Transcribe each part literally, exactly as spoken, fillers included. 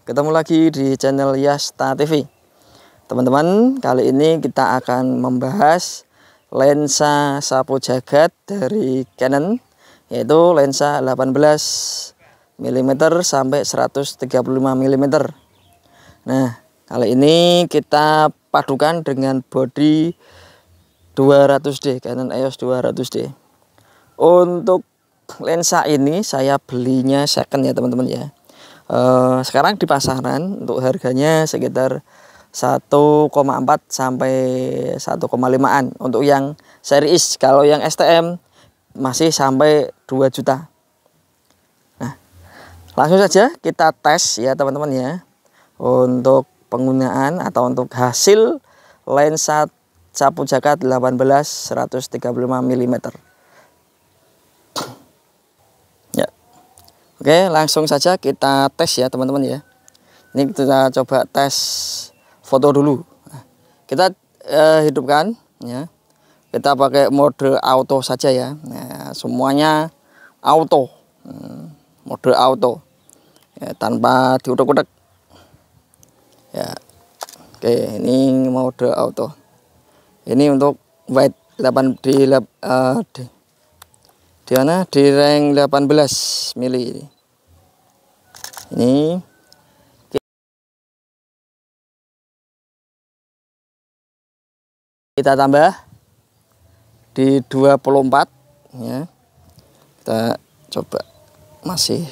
ketemu lagi di channel Yasta T V. Teman-teman, kali ini kita akan membahas lensa sapu jagat dari Canon, yaitu lensa delapan belas milimeter sampai seratus tiga puluh lima milimeter. Nah, kali ini kita padukan dengan body dua ratus D, Canon E O S dua ratus D. Untuk lensa ini saya belinya second ya teman-teman ya. Uh, sekarang di pasaran untuk harganya sekitar satu koma empat sampai satu koma lima-an untuk yang series. Kalau yang S T M masih sampai dua juta. Nah, langsung saja kita tes ya teman-teman ya, untuk penggunaan atau untuk hasil lensa sapu jagat delapan belas seratus tiga puluh lima milimeter. Oke, langsung saja kita tes ya teman-teman ya. Ini kita coba tes foto dulu. Kita eh, hidupkan ya. Kita pakai mode auto saja ya. Nah, semuanya auto, mode auto ya, tanpa diudak-udak ya. Oke, ini mode auto. Ini untuk wide delapan di uh, di di mana di rank delapan belas mili ini. Ini kita tambah di dua puluh empat ya. Kita coba masih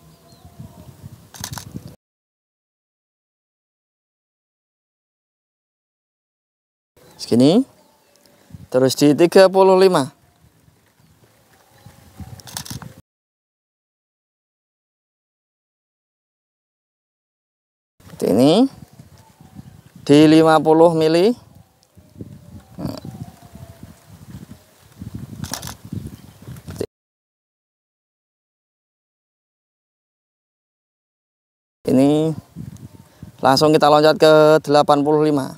segini. Terus di tiga puluh lima. Ini di lima puluh mili. Ini langsung kita loncat ke delapan puluh lima.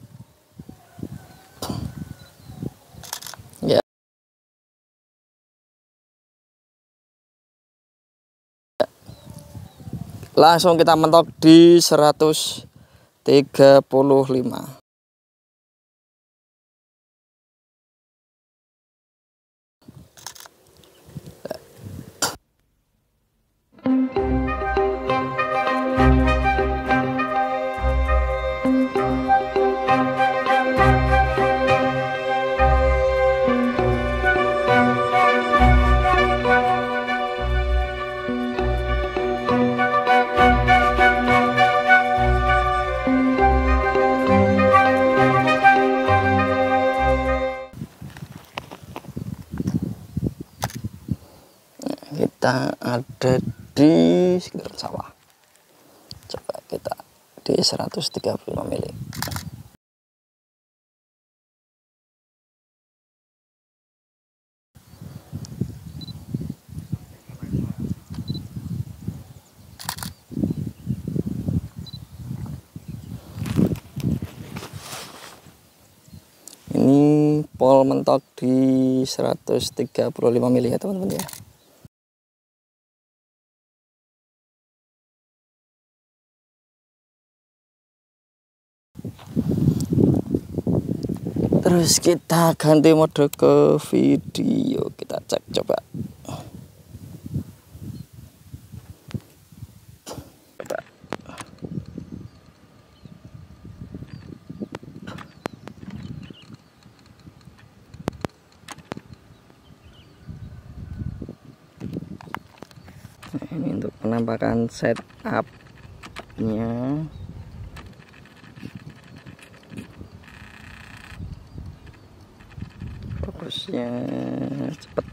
Ya. Langsung kita mentok di seratus tiga puluh lima. Kita ada di sekitar sawah. Coba kita di seratus tiga puluh lima mili. Ini pol mentok di seratus tiga puluh lima mili ya teman-teman ya. Terus kita ganti mode ke video, kita cek coba. Coba. Nah, ini untuk penampakan setupnya. Fokusnya cepet.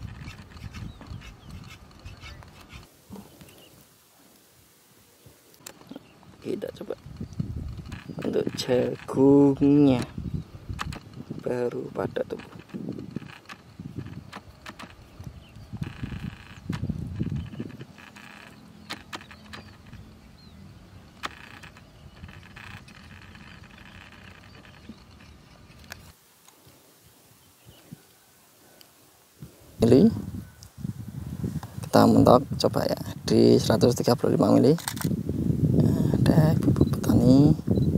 Kita coba untuk jagungnya baru pada tubuh. Mili kita mentok coba ya di seratus tiga puluh lima mili. Nah, kepada ibu-ibu petani.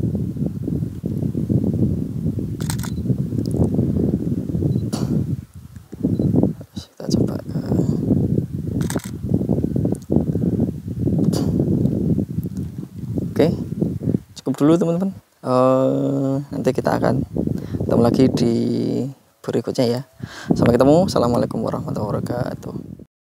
Kita coba ke oke, cukup dulu teman-teman. Uh, nanti kita akan ketemu lagi di berikutnya ya. Sampai ketemu. Assalamualaikum warahmatullahi wabarakatuh.